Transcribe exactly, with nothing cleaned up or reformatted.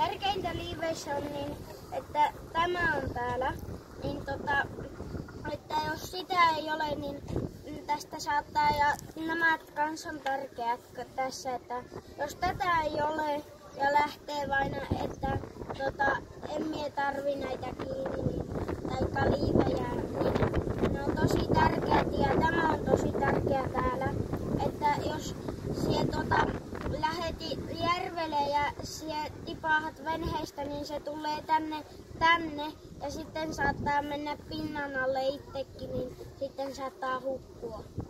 tärkeintä liiveissä on niin, että tämä on täällä, niin tota, että jos sitä ei ole, niin tästä saattaa, ja nämä kans on tärkeät tässä, että jos tätä ei ole ja lähtee vain, että tota, en mie tarvi näitä kiinni niin, tai liivejä, niin ne on tosi tärkeät ja tämä on tosi tärkeä täällä, että jos sie tota, läheti järvelle ja sie tipahat venheistä, niin se tulee tänne, tänne ja sitten saattaa mennä pinnan alle itsekin, niin sitten saattaa hukkua.